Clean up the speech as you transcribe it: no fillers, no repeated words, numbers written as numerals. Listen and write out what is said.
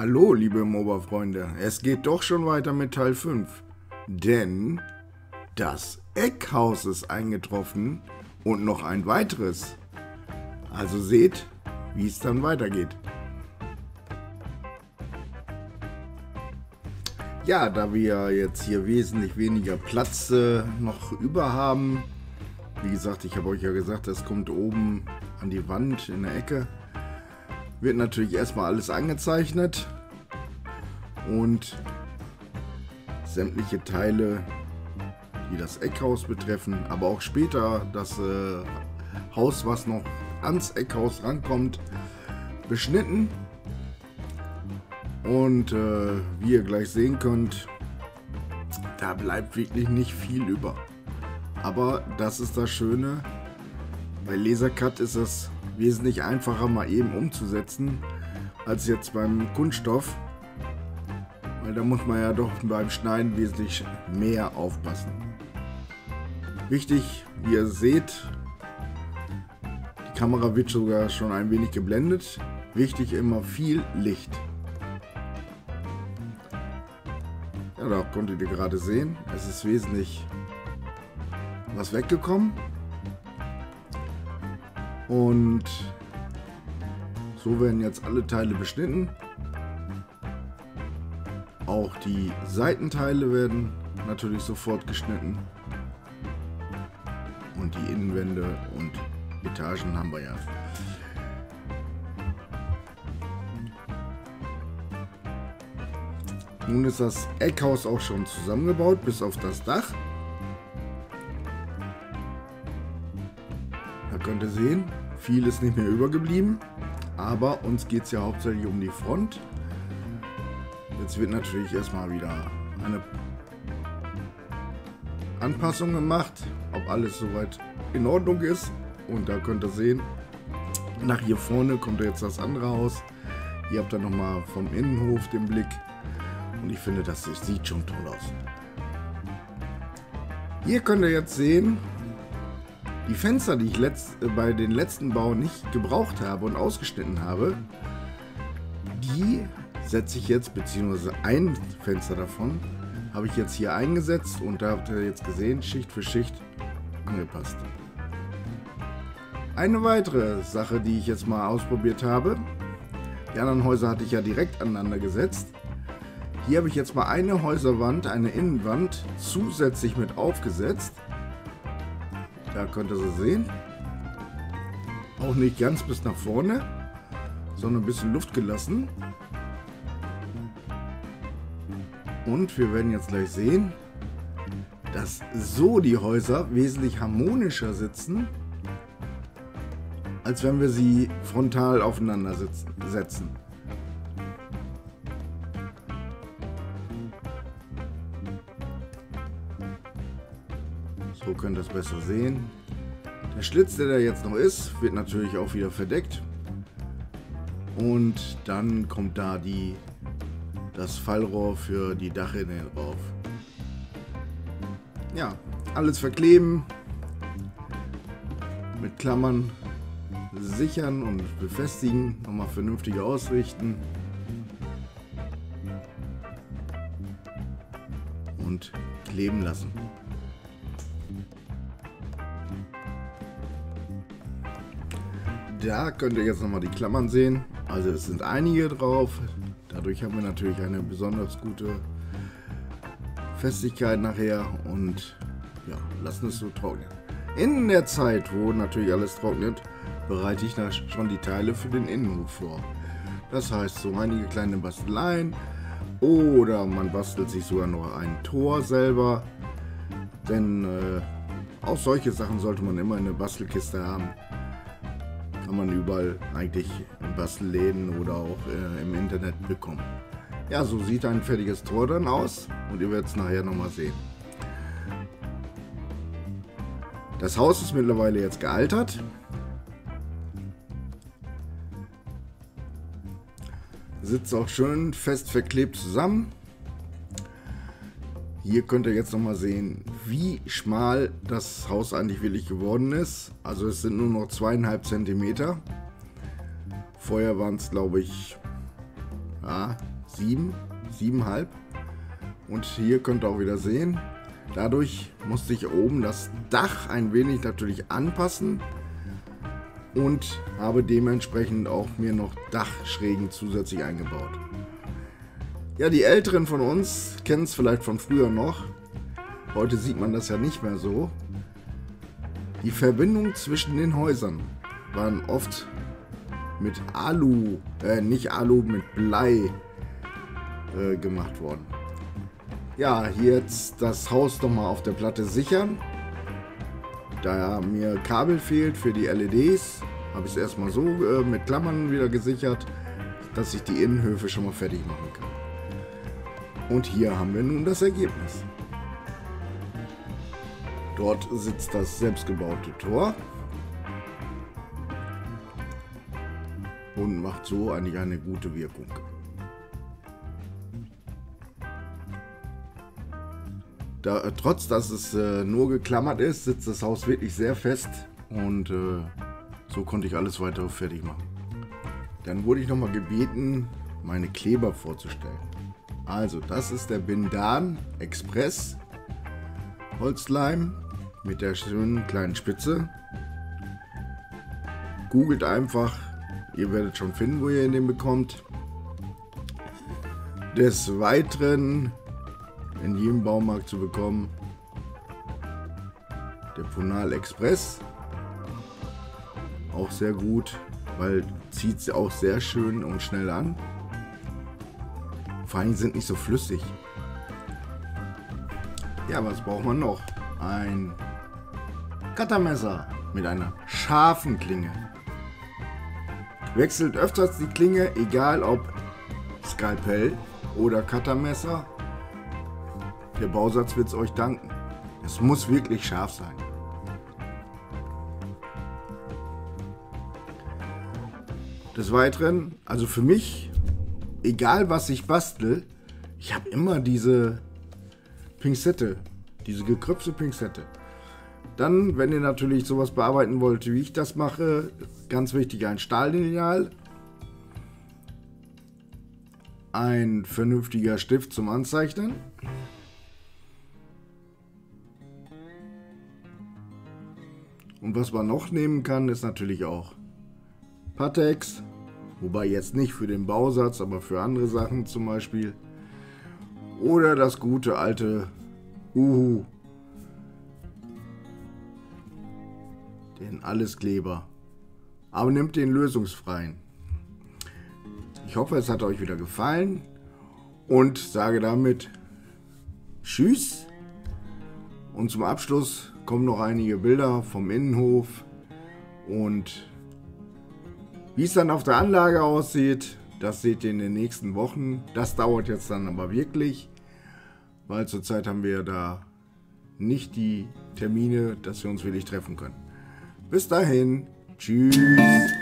Hallo, liebe MOBA-Freunde, es geht doch schon weiter mit Teil 5, denn das Eckhaus ist eingetroffen und noch ein weiteres. Also seht, wie es dann weitergeht. Ja, da wir jetzt hier wesentlich weniger Platz noch über haben, wie gesagt, ich habe euch ja gesagt, das kommt oben an die Wand in der Ecke, wird natürlich erstmal alles angezeichnet und sämtliche Teile, die das Eckhaus betreffen, aber auch später das Haus, was noch ans Eckhaus rankommt, beschnitten. Und wie ihr gleich sehen könnt, da bleibt wirklich nicht viel über. Aber das ist das Schöne, bei Lasercut ist es wesentlich einfacher mal eben umzusetzen, als jetzt beim Kunststoff. Weil da muss man ja doch beim Schneiden wesentlich mehr aufpassen. Wichtig, wie ihr seht, die Kamera wird sogar schon ein wenig geblendet. Wichtig immer viel Licht. Ja, da konntet ihr gerade sehen, es ist wesentlich was weggekommen. Und so werden jetzt alle Teile beschnitten. Auch die Seitenteile werden natürlich sofort geschnitten. Und die Innenwände und Etagen haben wir ja. Nun ist das Eckhaus auch schon zusammengebaut, bis auf das Dach. Da könnt ihr sehen, viel ist nicht mehr übergeblieben, aber uns geht es ja hauptsächlich um die Front. Jetzt wird natürlich erstmal wieder eine Anpassung gemacht, ob alles soweit in Ordnung ist. Und da könnt ihr sehen, nach hier vorne kommt jetzt das andere Haus. Hier habt ihr nochmal vom Innenhof den Blick. Und ich finde, das sieht schon toll aus. Hier könnt ihr jetzt sehen, die Fenster, die ich bei den letzten Bauen nicht gebraucht habe und ausgeschnitten habe, die setze ich jetzt, beziehungsweise ein Fenster davon, habe ich jetzt hier eingesetzt und da habt ihr jetzt gesehen, Schicht für Schicht angepasst. Eine weitere Sache, die ich jetzt mal ausprobiert habe, die anderen Häuser hatte ich ja direkt aneinander gesetzt. Hier habe ich jetzt mal eine Häuserwand, eine Innenwand zusätzlich mit aufgesetzt. Da könnt ihr sie sehen. Auch nicht ganz bis nach vorne, sondern ein bisschen Luft gelassen. Und wir werden jetzt gleich sehen, dass so die Häuser wesentlich harmonischer sitzen, als wenn wir sie frontal aufeinander setzen. So könnt ihr es besser sehen. Der Schlitz, der da jetzt noch ist, wird natürlich auch wieder verdeckt. Und dann kommt da das Fallrohr für die Dachrinne drauf. Ja, alles verkleben. Mit Klammern sichern und befestigen. Nochmal vernünftig ausrichten. Und kleben lassen. Da könnt ihr jetzt nochmal die Klammern sehen. Also es sind einige drauf. Dadurch haben wir natürlich eine besonders gute Festigkeit nachher und ja, lassen es so trocknen. In der Zeit, wo natürlich alles trocknet, bereite ich schon die Teile für den Innenhof vor. Das heißt, so einige kleine Basteleien oder man bastelt sich sogar noch ein Tor selber. Denn auch solche Sachen sollte man immer in der Bastelkiste haben. Kann man überall eigentlich in Bastelläden oder auch im Internet bekommen. Ja, so sieht ein fertiges Tor dann aus und ihr werdet es nachher nochmal sehen. Das Haus ist mittlerweile jetzt gealtert. Sitzt auch schön fest verklebt zusammen. Hier könnt ihr jetzt nochmal sehen, wie schmal das Haus eigentlich wirklich geworden ist. Also es sind nur noch 2,5 cm. Vorher waren es, glaube ich, ja, 7,5. Und hier könnt ihr auch wieder sehen, dadurch musste ich oben das Dach ein wenig natürlich anpassen und habe dementsprechend auch mir noch Dachschrägen zusätzlich eingebaut. Ja, die Älteren von uns kennen es vielleicht von früher noch. Heute sieht man das ja nicht mehr so. Die Verbindung zwischen den Häusern waren oft mit mit Blei gemacht worden. Ja, hier jetzt das Haus nochmal auf der Platte sichern. Da mir Kabel fehlt für die LEDs, habe ich es erstmal so mit Klammern wieder gesichert, dass ich die Innenhöfe schon mal fertig machen kann. Und hier haben wir nun das Ergebnis. Dort sitzt das selbstgebaute Tor und macht so eigentlich eine gute Wirkung. Trotz dass es nur geklammert ist, sitzt das Haus wirklich sehr fest und so konnte ich alles weitere fertig machen. Dann wurde ich nochmal gebeten, meine Kleber vorzustellen. Also das ist der Bindan Express Holzleim mit der schönen kleinen Spitze. Googelt einfach, ihr werdet schon finden, wo ihr den bekommt. Des Weiteren in jedem Baumarkt zu bekommen der Ponal Express, auch sehr gut, weil zieht sie auch sehr schön und schnell an. Vor allem sind nicht so flüssig. Ja, was braucht man noch? Ein Cuttermesser mit einer scharfen Klinge. Wechselt öfters die Klinge, egal ob Skalpell oder Cuttermesser. Der Bausatz wird es euch danken. Es muss wirklich scharf sein. Des Weiteren, also für mich, egal was ich bastel, ich habe immer diese Pinzette, diese gekröpfte Pinzette. Dann, wenn ihr natürlich sowas bearbeiten wollt, wie ich das mache, ganz wichtig, ein Stahllineal, ein vernünftiger Stift zum Anzeichnen, und was man noch nehmen kann, ist natürlich auch Pateks, wobei jetzt nicht für den Bausatz, aber für andere Sachen zum Beispiel. Oder das gute alte Uhu, den Alleskleber. Aber nehmt den lösungsfreien. Ich hoffe, es hat euch wieder gefallen und sage damit Tschüss. Und zum Abschluss kommen noch einige Bilder vom Innenhof und wie es dann auf der Anlage aussieht, das seht ihr in den nächsten Wochen. Das dauert jetzt dann aber wirklich, weil zurzeit haben wir da nicht die Termine, dass wir uns wirklich treffen können. Bis dahin, tschüss.